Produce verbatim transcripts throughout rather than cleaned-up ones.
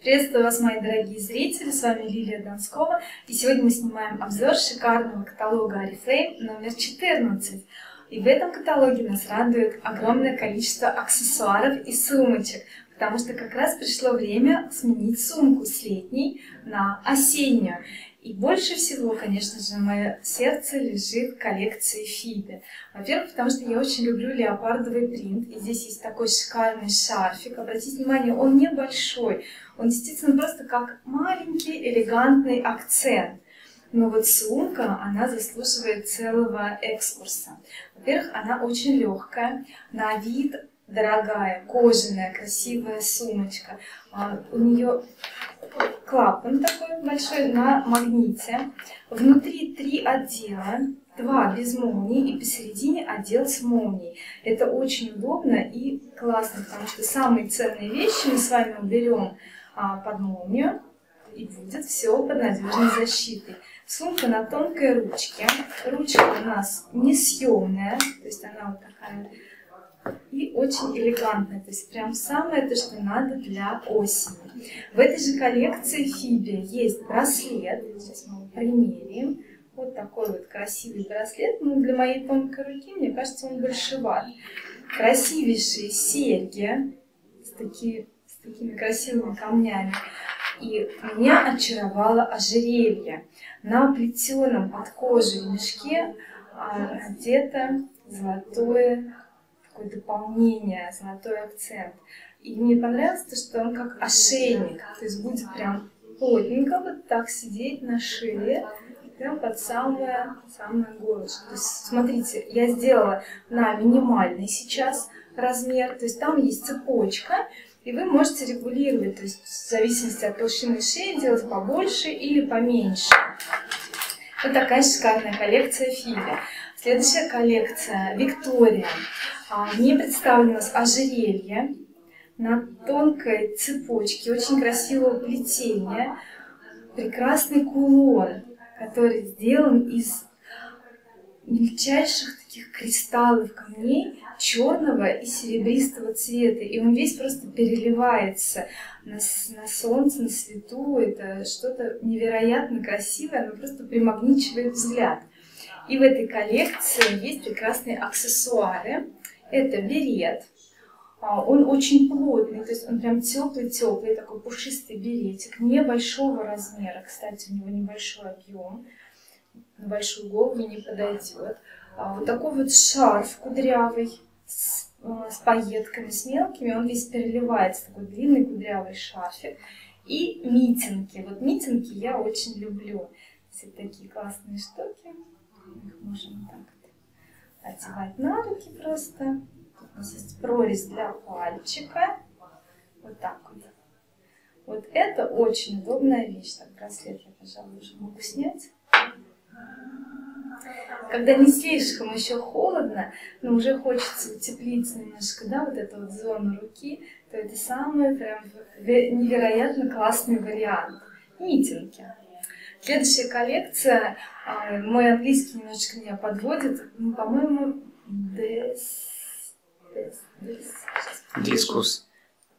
Приветствую вас, мои дорогие зрители, с вами Лилия Донскова, и сегодня мы снимаем обзор шикарного каталога Oriflame номер четырнадцать. И в этом каталоге нас радует огромное количество аксессуаров и сумочек, потому что как раз пришло время сменить сумку с летней на осеннюю. И больше всего, конечно же, мое сердце лежит в коллекции Фиби. Во-первых, потому что я очень люблю леопардовый принт. И здесь есть такой шикарный шарфик. Обратите внимание, он небольшой. Он действительно просто как маленький элегантный акцент. Но вот сумка, она заслуживает целого экскурса. Во-первых, она очень легкая, на вид дорогая, кожаная, красивая сумочка. У нее клапан такой большой на магните. Внутри три отдела, два без молний и посередине отдел с молнией. Это очень удобно и классно, потому что самые ценные вещи мы с вами уберем а, под молнию, и будет все под надежной защитой. Сумка на тонкой ручке. Ручка у нас несъемная, то есть она вот такая. И очень элегантная, то есть прям самое то, что надо для осени. В этой же коллекции Фиби есть браслет. Сейчас мы его примерим. Вот такой вот красивый браслет. Ну, для моей тонкой руки, мне кажется, он большеват. Красивейшие серьги с, таки, с такими красивыми камнями. И меня очаровало ожерелье. На плетеном под кожей мешке надето золотое такое дополнение, золотой акцент. И мне понравилось то, что он как ошейник, то есть будет прям плотненько вот так сидеть на шее, прям под самое, самое горлышко. То есть, смотрите, я сделала на минимальный сейчас размер, то есть там есть цепочка, и вы можете регулировать, то есть в зависимости от толщины шеи делать побольше или поменьше. Вот такая шикарная коллекция Фиби. Следующая коллекция Виктория. В ней представлено ожерелье на тонкой цепочке, очень красивого плетения, прекрасный кулон, который сделан из мельчайших таких кристаллов камней черного и серебристого цвета, и он весь просто переливается на, на солнце, на свету. Это что-то невероятно красивое, оно просто примагничивает взгляд. И в этой коллекции есть прекрасные аксессуары. Это берет. Он очень плотный, то есть он прям теплый-теплый, такой пушистый беретик, небольшого размера. Кстати, у него небольшой объем, на большую голову не подойдет. Вот такой вот шарф кудрявый с, с пайетками, с мелкими, он весь переливается, такой длинный кудрявый шарфик. И митинги. Вот митинги я очень люблю. Все такие классные штуки. Их можем так одевать на руки просто. Тут у нас есть прорезь для пальчика. Вот так вот. Вот это очень удобная вещь. Так, браслет я, пожалуй, уже могу снять. Когда не слишком еще холодно, но уже хочется утеплить немножко, да, вот эту вот зону руки, то это самый прям невероятно классный вариант. Митинги. Следующая коллекция, мой английский немножечко меня подводит, ну, по-моему, Дискус.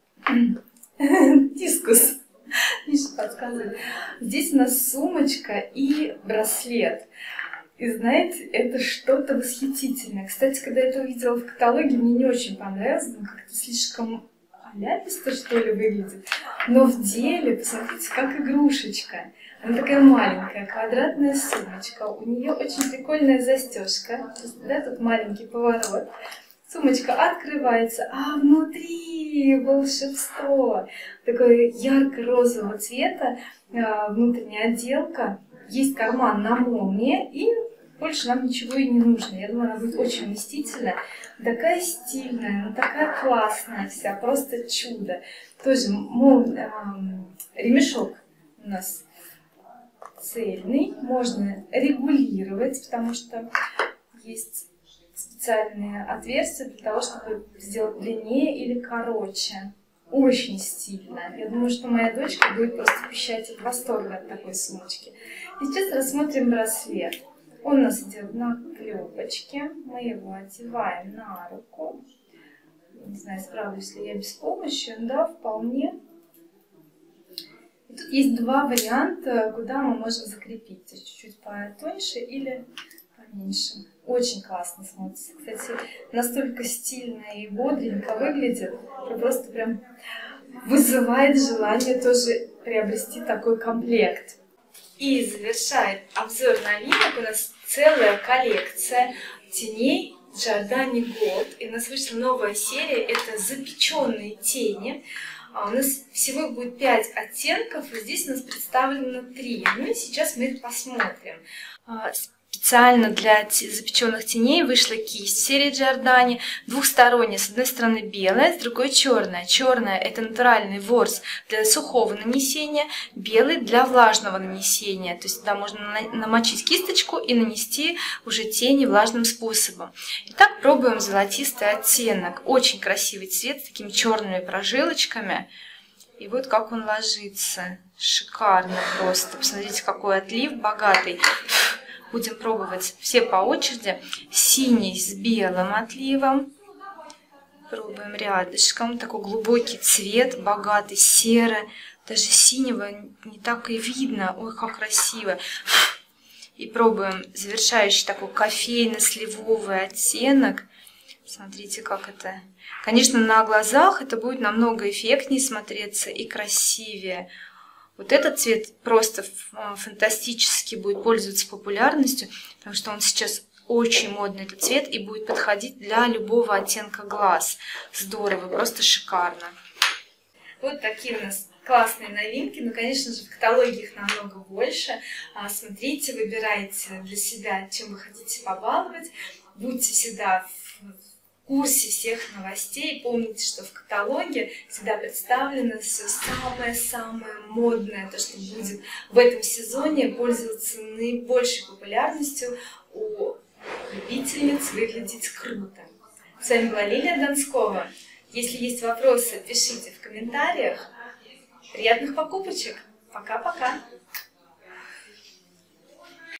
Дискус. Миша подсказывает. Здесь у нас сумочка и браслет. И знаете, это что-то восхитительное. Кстати, когда я это увидела в каталоге, мне не очень понравилось, но как-то слишком аляписто, что ли, выглядит. Но в деле, посмотрите, как игрушечка. Она такая маленькая, квадратная сумочка. У нее очень прикольная застежка. Да, тут маленький поворот. Сумочка открывается, а внутри волшебство. Такое ярко-розового цвета, внутренняя отделка. Есть карман на молнии, и больше нам ничего и не нужно. Я думаю, она будет очень вместительная. Такая стильная, ну, такая классная вся, просто чудо. Тоже мол, э, ремешок у нас цельный, можно регулировать, потому что есть специальные отверстия для того, чтобы сделать длиннее или короче. Очень стильно. Я думаю, что моя дочка будет просто пищать от восторга от такой сумочки. И сейчас рассмотрим браслет. Он у нас идет на клепочке. Мы его одеваем на руку. Не знаю, справлюсь ли я без помощи. Да, вполне. есть два варианта, куда мы можем закрепить. Чуть-чуть потоньше или поменьше. Очень классно смотрится. Кстати, настолько стильно и бодренько выглядит, что просто прям вызывает желание тоже приобрести такой комплект. И завершает обзор новинок у нас целая коллекция теней Giordani Gold. И у нас вышла новая серия, это запеченные тени. У нас всего будет пять оттенков, и здесь у нас представлено три. Ну и сейчас мы их посмотрим. Специально для запеченных теней вышла кисть серии Giordani, двухсторонняя, с одной стороны белая, с другой черная. Черная — это натуральный ворс для сухого нанесения, белый для влажного нанесения. То есть туда можно намочить кисточку и нанести уже тени влажным способом. Итак, пробуем золотистый оттенок. Очень красивый цвет с такими черными прожилочками. И вот как он ложится. Шикарно просто. Посмотрите, какой отлив богатый. Будем пробовать все по очереди. Синий с белым отливом. Пробуем рядышком. Такой глубокий цвет, богатый, серый. Даже синего не так и видно. Ой, как красиво. И пробуем завершающий такой кофейно-сливовый оттенок. Смотрите, как это. Конечно, на глазах это будет намного эффектнее смотреться и красивее. Вот этот цвет просто фантастически будет пользоваться популярностью, потому что он сейчас очень модный, этот цвет, и будет подходить для любого оттенка глаз. Здорово, просто шикарно. Вот такие у нас классные новинки. Ну, конечно же, в каталоге их намного больше. Смотрите, выбирайте для себя, чем вы хотите побаловать. Будьте всегда в курсе всех новостей. Помните, что в каталоге всегда представлено все самое-самое модное, то, что будет в этом сезоне пользоваться наибольшей популярностью у любительниц выглядеть круто. С вами была Лилия Донскова. Если есть вопросы, пишите в комментариях. Приятных покупочек! Пока-пока!